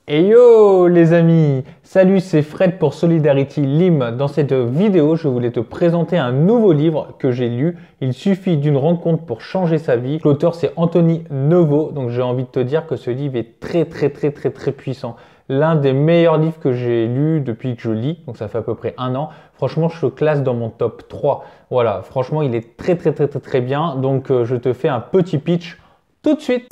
Hey yo les amis, salut, c'est Fred pour Solidarity Lim. Dans cette vidéo, je voulais te présenter un nouveau livre que j'ai lu. Il suffit d'une rencontre pour changer sa vie. L'auteur c'est Anthony Novo, donc j'ai envie de te dire que ce livre est très puissant. L'un des meilleurs livres que j'ai lu depuis que je lis, donc ça fait à peu près un an. Franchement, je le classe dans mon top 3. Voilà, franchement, il est très bien. Donc je te fais un petit pitch tout de suite.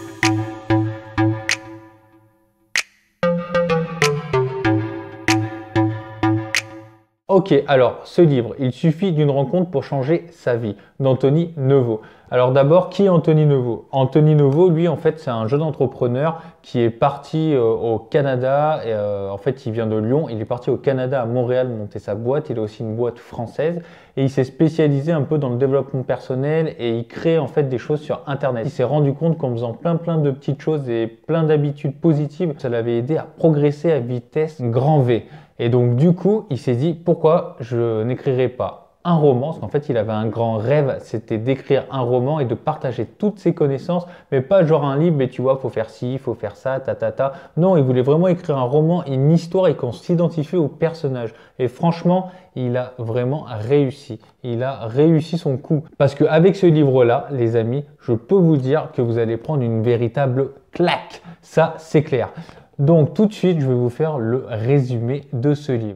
Ok, alors ce livre, il suffit d'une rencontre pour changer sa vie, d'Anthony Novo. Alors d'abord, qui est Anthony Novo? Anthony Novo, lui, en fait, c'est un jeune entrepreneur qui est parti au Canada. En fait, il vient de Lyon. Il est parti au Canada, à Montréal, monter sa boîte. Il a aussi une boîte française. Et il s'est spécialisé un peu dans le développement personnel et il crée en fait des choses sur Internet. Il s'est rendu compte qu'en faisant plein de petites choses et plein d'habitudes positives, ça l'avait aidé à progresser à vitesse grand V. Et donc du coup, il s'est dit pourquoi je n'écrirais pas un roman, parce qu'en fait il avait un grand rêve, c'était d'écrire un roman et de partager toutes ses connaissances, mais pas genre un livre, mais tu vois, faut faire ci, faut faire ça, ta. Non, il voulait vraiment écrire un roman, une histoire et qu'on s'identifie au personnage. Et franchement, il a vraiment réussi. Il a réussi son coup. Parce qu'avec ce livre-là, les amis, je peux vous dire que vous allez prendre une véritable claque. Ça, c'est clair. Donc tout de suite, je vais vous faire le résumé de ce livre.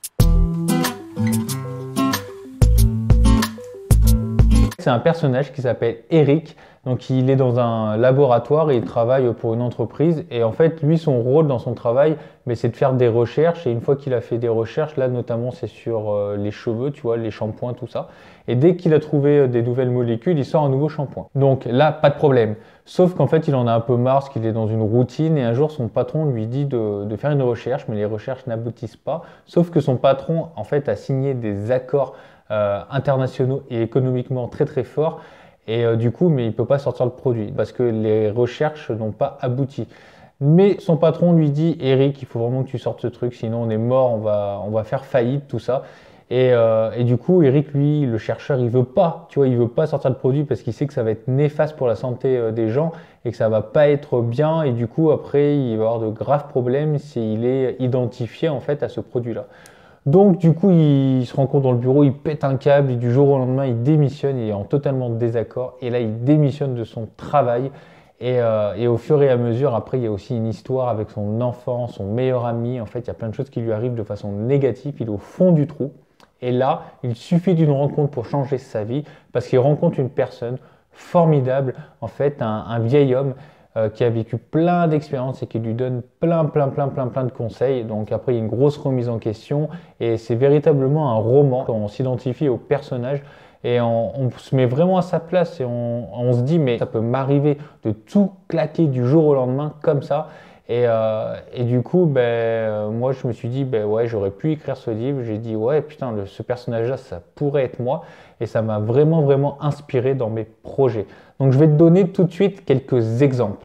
C'est un personnage qui s'appelle Eric. Donc il est dans un laboratoire et il travaille pour une entreprise. Et en fait, lui, son rôle dans son travail, c'est de faire des recherches. Et une fois qu'il a fait des recherches, là notamment c'est sur les cheveux, tu vois, les shampoings, tout ça. Et dès qu'il a trouvé des nouvelles molécules, il sort un nouveau shampoing. Donc là, pas de problème. Sauf qu'en fait, il en a un peu marre parce qu'il est dans une routine. Et un jour, son patron lui dit de faire une recherche, mais les recherches n'aboutissent pas. Sauf que son patron, en fait, a signé des accords internationaux et économiquement très forts. Et du coup, mais il ne peut pas sortir le produit parce que les recherches n'ont pas abouti. Mais son patron lui dit, Eric, il faut vraiment que tu sortes ce truc, sinon on est mort, on va faire faillite, tout ça. Et du coup, Eric, lui, le chercheur, il veut pas, tu vois, il veut pas sortir le produit parce qu'il sait que ça va être néfaste pour la santé des gens et que ça va pas être bien. Et du coup, après, il va avoir de graves problèmes s'il est identifié en fait à ce produit-là. Donc du coup, il se rend compte dans le bureau, il pète un câble et du jour au lendemain, il démissionne, il est en totalement désaccord. Et là, il démissionne de son travail. Et au fur et à mesure, après, il y a aussi une histoire avec son enfant, son meilleur ami. En fait, il y a plein de choses qui lui arrivent de façon négative. Il est au fond du trou. Et là, il suffit d'une rencontre pour changer sa vie parce qu'il rencontre une personne formidable, en fait, un vieil homme qui a vécu plein d'expériences et qui lui donne plein de conseils. Donc après, il y a une grosse remise en question et c'est véritablement un roman. On s'identifie au personnage et on se met vraiment à sa place et on se dit mais ça peut m'arriver de tout claquer du jour au lendemain comme ça. Et du coup, moi je me suis dit, ouais, j'aurais pu écrire ce livre. J'ai dit, ouais, putain, ce personnage-là, ça pourrait être moi. Et ça m'a vraiment inspiré dans mes projets. Donc je vais te donner tout de suite quelques exemples.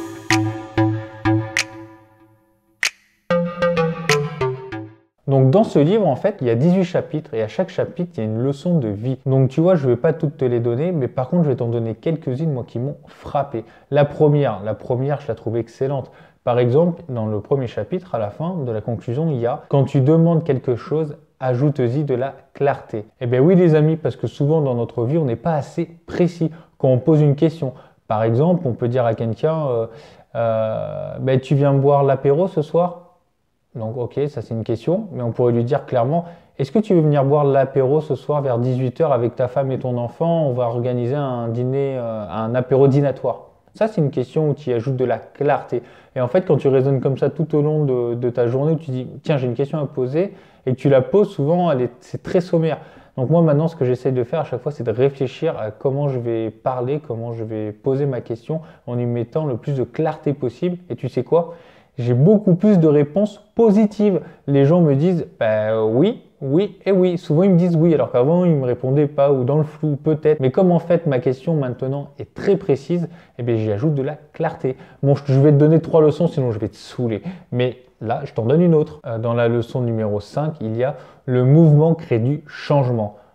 Donc dans ce livre, en fait, il y a 18 chapitres et à chaque chapitre, il y a une leçon de vie. Donc tu vois, je ne vais pas toutes te les donner, mais par contre, je vais t'en donner quelques-unes, moi, qui m'ont frappé. La première, je la trouve excellente. Par exemple, dans le premier chapitre, à la fin de la conclusion, il y a « Quand tu demandes quelque chose, ajoute-y de la clarté ». Eh bien oui, les amis, parce que souvent dans notre vie, on n'est pas assez précis quand on pose une question. Par exemple, on peut dire à quelqu'un tu viens boire l'apéro ce soir ?» Donc ok, ça c'est une question, mais on pourrait lui dire clairement, est-ce que tu veux venir boire l'apéro ce soir vers 18 h avec ta femme et ton enfant? On va organiser un dîner, un apéro dînatoire. Ça c'est une question où tu y ajoutes de la clarté. Et en fait, quand tu raisonnes comme ça tout au long de ta journée, où tu dis, tiens, j'ai une question à poser, et que tu la poses, souvent, c'est très sommaire. Donc moi maintenant, ce que j'essaie de faire à chaque fois, c'est de réfléchir à comment je vais parler, comment je vais poser ma question, en y mettant le plus de clarté possible. Et tu sais quoi? J'ai beaucoup plus de réponses positives. Les gens me disent oui, oui et oui. Souvent ils me disent oui, alors qu'avant ils me répondaient pas ou dans le flou peut-être. Mais comme en fait ma question maintenant est très précise, eh bien j'y ajoute de la clarté. Bon, je vais te donner 3 leçons, sinon je vais te saouler. Mais là, je t'en donne une autre. Dans la leçon numéro 5, il y a le mouvement crée du changement.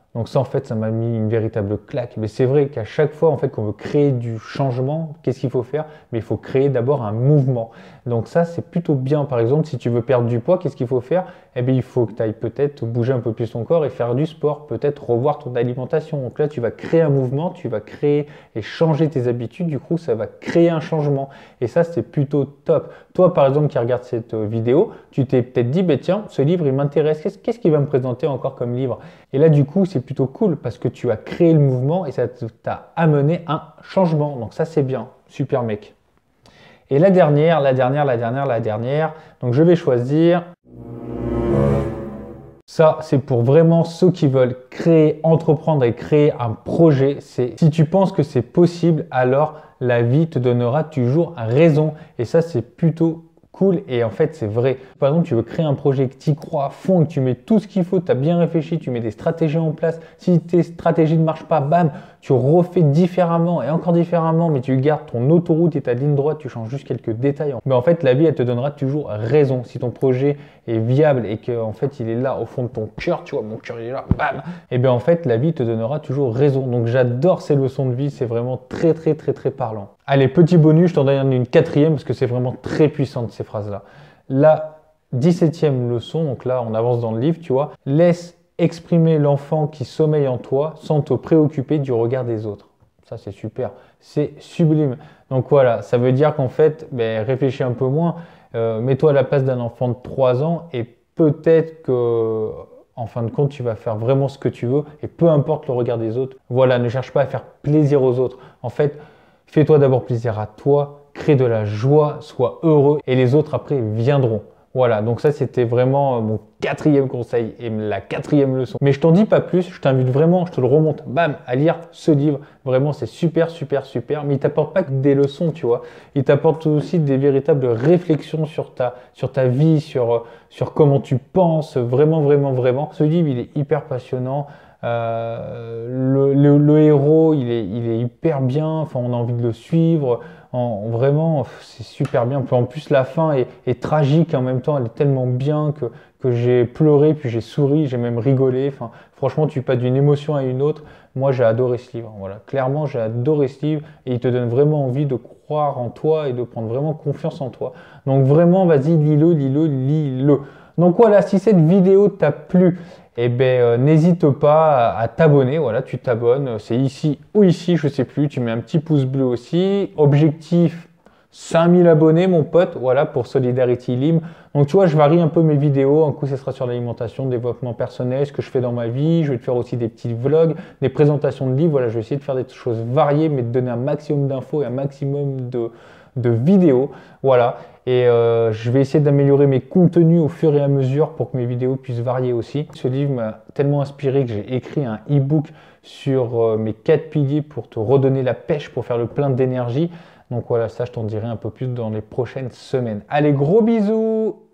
Donc ça, en fait, ça m'a mis une véritable claque. Mais c'est vrai qu'à chaque fois, en fait, qu'on veut créer du changement, qu'est-ce qu'il faut faire? Mais il faut créer d'abord un mouvement. Donc ça, c'est plutôt bien. Par exemple, si tu veux perdre du poids, qu'est-ce qu'il faut faire? Eh bien, il faut que tu ailles peut-être bouger un peu plus ton corps et faire du sport, peut-être revoir ton alimentation. Donc là, tu vas créer un mouvement, tu vas créer et changer tes habitudes. Du coup, ça va créer un changement. Et ça, c'est plutôt top. Toi, par exemple, qui regarde cette vidéo, tu t'es peut-être dit, bah, tiens, ce livre, il m'intéresse. Qu'est-ce qu'il va me présenter encore comme livre? Et là, du coup, c'est plutôt cool parce que tu as créé le mouvement et ça t'a amené un changement. Donc ça, c'est bien. Super mec. Et la dernière. Donc je vais choisir. Ça, c'est pour vraiment ceux qui veulent créer, entreprendre et créer un projet. C'est si tu penses que c'est possible, alors la vie te donnera toujours raison. Et ça, c'est plutôt cool et en fait c'est vrai. Par exemple, tu veux créer un projet que tu y crois à fond, que tu mets tout ce qu'il faut, tu as bien réfléchi, tu mets des stratégies en place. Si tes stratégies ne marchent pas, bam, tu refais différemment et encore différemment, mais tu gardes ton autoroute et ta ligne droite, tu changes juste quelques détails. Mais en fait, la vie, elle te donnera toujours raison. Si ton projet est viable et qu'en fait il est là au fond de ton cœur, tu vois, mon cœur il est là, bam, et bien en fait la vie te donnera toujours raison. Donc j'adore ces leçons de vie, c'est vraiment très parlant. Allez, petit bonus, je t'en donne une quatrième parce que c'est vraiment très puissante ces phrases-là. La 17e leçon, donc là on avance dans le livre, tu vois, laisse exprimer l'enfant qui sommeille en toi sans te préoccuper du regard des autres. Ça c'est super, c'est sublime. Donc voilà, ça veut dire qu'en fait, ben, réfléchis un peu moins, mets-toi à la place d'un enfant de 3 ans et peut-être que en fin de compte, tu vas faire vraiment ce que tu veux et peu importe le regard des autres. Voilà, ne cherche pas à faire plaisir aux autres. En fait, fais-toi d'abord plaisir à toi, crée de la joie, sois heureux et les autres après viendront. Voilà, donc ça c'était vraiment mon 4e conseil et la 4e leçon. Mais je t'en dis pas plus, je t'invite vraiment, je te le remonte, bam, à lire ce livre. Vraiment c'est super. Mais il t'apporte pas que des leçons, tu vois. Il t'apporte aussi des véritables réflexions sur ta vie, sur comment tu penses, vraiment. Ce livre il est hyper passionnant. Le héros, il est hyper bien, enfin, on a envie de le suivre. Vraiment, c'est super bien. En plus, la fin est tragique en même temps. Elle est tellement bien que j'ai pleuré, puis j'ai souri, j'ai même rigolé. Enfin, franchement, tu passes d'une émotion à une autre. Moi, j'ai adoré ce livre. Voilà, clairement, j'ai adoré ce livre et il te donne vraiment envie de croire en toi et de prendre vraiment confiance en toi. Donc vraiment, vas-y, lis-le. Donc voilà, si cette vidéo t'a plu, eh ben, n'hésite pas à t'abonner. Voilà, tu t'abonnes. C'est ici ou ici, je sais plus. Tu mets un petit pouce bleu aussi. Objectif 5000 abonnés, mon pote. Voilà, pour Solidarity Lim. Donc, tu vois, je varie un peu mes vidéos. Un coup, ce sera sur l'alimentation, développement personnel, ce que je fais dans ma vie. Je vais te faire aussi des petits vlogs, des présentations de livres. Voilà, je vais essayer de faire des choses variées, mais de donner un maximum d'infos et un maximum de vidéos. Voilà. Et je vais essayer d'améliorer mes contenus au fur et à mesure pour que mes vidéos puissent varier aussi. Ce livre m'a tellement inspiré que j'ai écrit un e-book sur mes 4 piliers pour te redonner la pêche, pour faire le plein d'énergie. Donc voilà, ça je t'en dirai un peu plus dans les prochaines semaines. Allez, gros bisous!